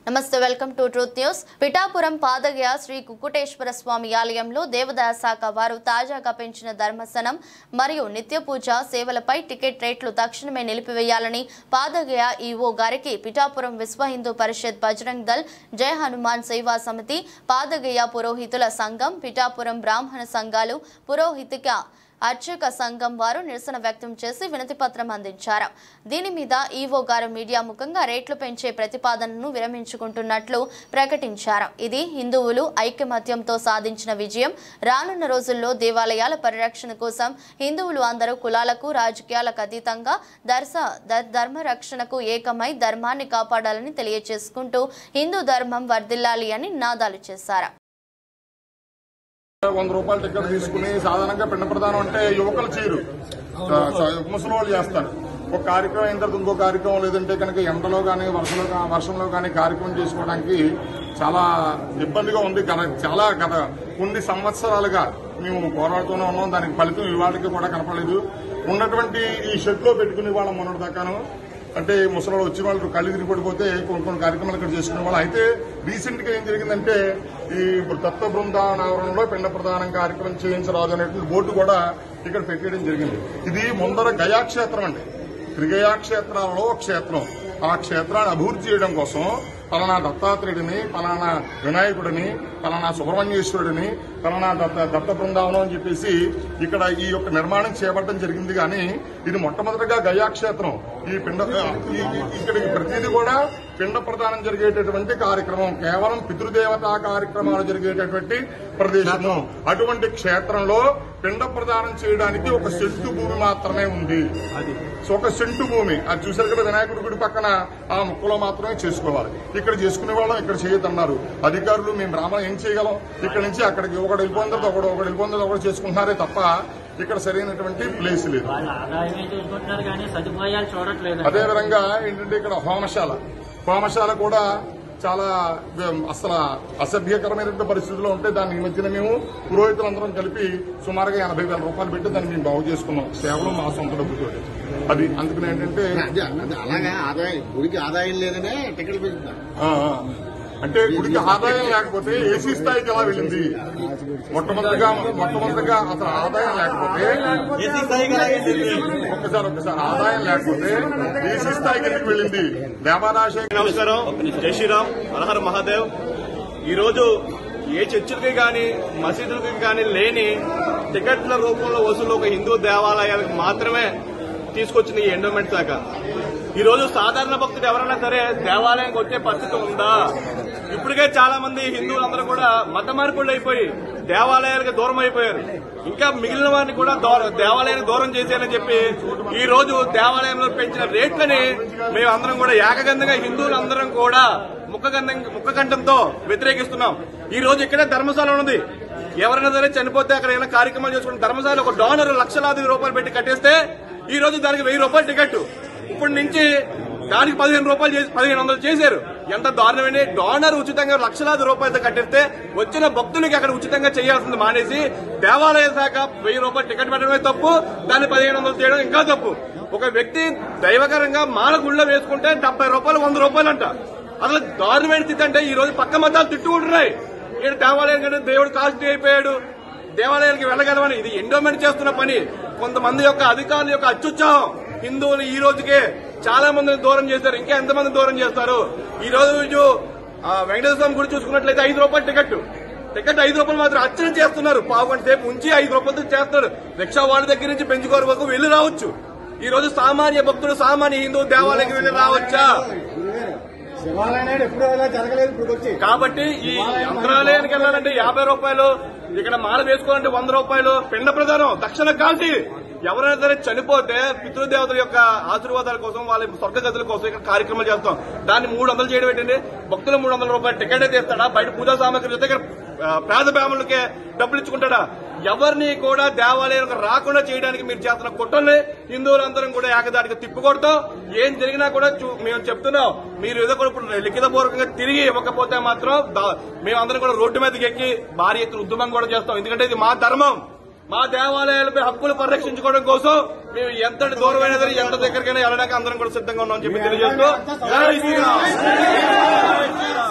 నమస్తే, welcome to truth news. Pithapuram Padagaya Shri Kukkuteswara Swamy ఆలయంలో దేవాదాయ శాఖ వారు తాజాగా పెంచిన ధర్మసనం మరియు నిత్య పూజ సేవలపై టికెట్ రేట్లు తక్షణమే నిలిపివేయాలని పాదగయ ఈవో గారికి పిఠాపురం విశ్వ హిందూ పరిషత్ బజరంగ్ దళ్ జయ హనుమాన్ సేవా సమితి, పాదగయ పురోహితుల సంఘం, పిఠాపురం బ్రాహ్మణ సంఘాలు, పురోహితిక అర్చక సంఘం వారు నిరసన వ్యక్తం చేసి వినతి పత్రం అందించారు. దీని మీద ఈవో గారు మీడియా ముఖంగా రేట్లు పెంచే ప్రతిపాదనను విరమించుకుంటున్నట్లు ప్రకటించారు. ఇది హిందువులు ఐకమత్యంతో సాధించిన విజయం. రానున్న రోజుల్లో దేవాలయాల పరిరక్షణ కోసం హిందువులు అందరూ కులాలకు, రాజకీయాలకు అతీతంగా ధర్మ రక్షణకు ఏకమై ధర్మాన్ని కాపాడాలని తెలియజేసుకుంటూ హిందూ ధర్మం వర్ధిల్లాలి అని నినాదాలు చేశారు. 100 రూపాయల టికెట్ తీసుకుని సాధారణంగా పిండ ప్రదానం అంటే యువకులు చేయరు, ముసలి వాళ్ళు చేస్తారు. ఒక కార్యక్రమం అయిన తర్వాత ఇంకో కార్యక్రమం, లేదంటే కనుక ఎండలో కానీ వర్షంలో కానీ కార్యక్రమం చేసుకోవడానికి చాలా ఇబ్బందిగా ఉంది. చాలా గత కొన్ని సంవత్సరాలుగా మేము పోరాడుతూనే ఉన్నాం. దానికి ఫలితం ఇవాళకి కూడా కనపడలేదు. ఉన్నటువంటి ఈ షెడ్లో పెట్టుకునే వాళ్ళం మొన్నటి దాకాను. అంటే ముసలి వచ్చిన వాళ్ళు కళ్ళు తిరిగి పడిపోతే కొన్ని కార్యక్రమాలు ఇక్కడ చేసుకునే వాళ్ళు. అయితే రీసెంట్ గా ఏం జరిగిందంటే ఈ దత్త బృందావనంలో పిండ ప్రదానం కార్యక్రమం చేయించరాదు అనేటువంటి బోర్డు కూడా ఇక్కడ పెట్టేయడం జరిగింది. ఇది ముందర గయాక్షేత్రం అండి. త్రిగయాక్షేత్రాలలో క్షేత్రం. ఆ క్షేత్రాన్ని అభివృద్ధి చేయడం కోసం పలానా దత్తాత్రేయుడిని, పలానా వినాయకుడిని, పలానా సుబ్రహ్మణ్యేశ్వరుడిని, పలానా దత్త బృందావనం అని చెప్పేసి ఇక్కడ ఈ యొక్క నిర్మాణం చేపట్టడం జరిగింది. కానీ ఇది మొట్టమొదటిగా గయాక్షేత్రం. ఇక్కడికి ప్రతిదీ కూడా పిండ ప్రదానం జరిగేటటువంటి కార్యక్రమం, కేవలం పితృదేవతా కార్యక్రమాలు జరిగేటటువంటి ప్రదేశము. అటువంటి క్షేత్రంలో పిండ ప్రదానం చేయడానికి ఒక సెంటు భూమి మాత్రమే ఉంది. ఒక సెంటు భూమి అది చూసారు కదా, వినాయకుడి గుడి పక్కన ఆ ముక్కలో మాత్రమే చేసుకోవాలి. ఇక్కడ చేసుకునే వాళ్ళం ఇక్కడ చేయొద్దన్నారు అధికారులు. మేము బ్రాహ్మణం ఏం చేయగలం? ఇక్కడ నుంచి అక్కడికి ఒకటి వెళ్ళిపోయిన తర్వాత ఒకటి వెళ్ళిపోయిన తర్వాత ఒకటి చేసుకుంటున్నారే తప్ప ఇక్కడ సరైనటువంటి ప్లేస్ లేదు. అదేవిధంగా ఏంటంటే ఇక్కడ హోమశాల కూడా చాలా అసలు అసభ్యకరమైనటువంటి పరిస్థితుల్లో ఉంటే దాన్ని ఈ మధ్యన మేము పురోహితులందరం కలిపి సుమారుగా 80,000 రూపాయలు పెట్టి దాన్ని మేము బాగు చేసుకున్నాం. సేవలు మా సొంత డబ్బుతో. అది అందుకని ఏంటంటే అలాగే గుడికి ఆదాయం లేదనే టికెట్ అంటే గుడికి ఆదాయం లేకపోతే ఏసీ స్థాయికి ఎలా వెళ్ళింది? మొట్టమొదటిగా అసలు ఆదాయం లేకపోతే ఒక్కసారి ఆదాయం లేకపోతే ఏసీ స్థాయికి ఎందుకు వెళ్ళింది? దేవాదాయ. నమస్కారం, జై శ్రీరామ్, హరహర మహాదేవ్. ఈరోజు ఏ చర్చిలకి కానీ మసీదులకి కానీ లేని టికెట్ల రూపంలో వసూలు ఒక హిందూ దేవాలయాలకు మాత్రమే తీసుకొచ్చింది ఈ ఎండోమెంట్ శాఖ. ఈ రోజు సాధారణ భక్తుడు ఎవరైనా సరే దేవాలయానికి వచ్చే పరిస్థితి ఉందా? ఇప్పటికే చాలా మంది హిందువులందరూ కూడా మత మార్పులు అయిపోయి దేవాలయాలకు దూరం అయిపోయారు. ఇంకా మిగిలిన వారిని కూడా దేవాలయానికి దూరం చేశారని చెప్పి ఈ రోజు దేవాలయంలో పెంచిన రేట్లని మేమందరం కూడా ఏకగంధంగా హిందువులందరం కూడా ముక్కకంఠంతో వ్యతిరేకిస్తున్నాం. ఈ రోజు ఇక్కడే ధర్మశాల ఉంది. ఎవరైనా సరే చనిపోతే అక్కడ ఏమైనా కార్యక్రమాలు చేసుకుని ధర్మశాల ఒక డోనర్ లక్షలాది రూపాయలు పెట్టి కట్టేస్తే ఈ రోజు దానికి 1000 రూపాయలు టికెట్. ఇప్పటి నుంచి దానికి 1500 చేశారు. ఎంత దారుణమైన డోనర్ ఉచితంగా లక్షలాది రూపాయలతో కట్టిస్తే వచ్చిన భక్తులకి అక్కడ ఉచితంగా చేయాల్సింది మానేసి దేవాలయ శాఖ 1000 రూపాయలు టికెట్ పెట్టడమే తప్పు, దాన్ని 1500 చేయడం ఇంకా తప్పు. ఒక వ్యక్తి దైవకరంగా మాల గుళ్ళ వేసుకుంటే 70 రూపాయలు 100 రూపాయలు అంట. అసలు దారుణమైన స్థితి. అంటే ఈ రోజు పక్క మతాలు తిట్టుకుంటున్నాయి. ఇక్కడ దేవాలయం కంటే దేవుడు కాస్ట్లీ అయిపోయాడు, దేవాలయానికి వెళ్ళగలమని. ఇది ఎండోమెంట్ చేస్తున్న పని. కొంతమంది యొక్క అధికారుల యొక్క అత్యుత్సాహం హిందువులు ఈ రోజుకే చాలా మందిని దూరం చేశారు. ఇంకా ఎంతమంది దూరం చేస్తారు? ఈ రోజు వెంకటేశ్వర స్వామి గుడి చూసుకున్నట్లయితే 5 రూపాయలు టికెట్ 5 రూపాయలు మాత్రం అర్చన చేస్తున్నారు. పావుగంట సేపు ఉంచి 5 రూపాయలతో చేస్తున్నారు. రిక్షా వాళ్ళ దగ్గర నుంచి పెంచుకోరు వరకు వెళ్లి రావచ్చు. ఈ రోజు సామాన్య భక్తులు, సామాన్య హిందూ దేవాలయానికి వెళ్లి రావచ్చా? కాబట్టి ఈ మంత్రాలయానికి వెళ్లాలంటే 50 రూపాయలు, ఇక్కడ మాల వేసుకోవాలంటే 100 రూపాయలు. పిండ ప్రదానం దక్షిణ కాల్చి ఎవరైనా సరే చనిపోతే పితృదేవతల యొక్క ఆశీర్వాదాల కోసం, వాళ్ళ స్వర్గగతుల కోసం ఇక్కడ కార్యక్రమాలు చేస్తాం. దాన్ని 300 చేయడం ఏంటండి? భక్తులు 300 రూపాయలు టికెట్ అయితే ఇస్తాడా? బయట పూజా సామాగ్రి అయితే ఇక్కడ పేద బ్రాహ్మణులకే డబ్బులు ఇచ్చుకుంటాడా? ఎవరిని కూడా దేవాలయానికి రాకుండా చేయడానికి మీరు చేస్తున్న కుట్రల్ని హిందువులందరం కూడా ఏకదాటిగా తిప్పికొడతాం. ఏం జరిగినా కూడా మేము చెప్తున్నాం, మీరు ఏదో కూడా లిఖితపూర్వకంగా తిరిగి ఇవ్వకపోతే మాత్రం మేమందరం కూడా రోడ్డు మీదకి ఎక్కి భారీ ఎత్తున ఉద్యమం కూడా చేస్తాం. ఎందుకంటే ఇది మా ధర్మం. మా దేవాలయాలపై హక్కులు పరిరక్షించుకోవడం కోసం మేము ఎంతటి దూరమైనా సరే ఎంత దగ్గరికైనా వెళ్ళడానికి అందరం కూడా సిద్ధంగా ఉన్నామని చెప్పి తెలియజేస్తూ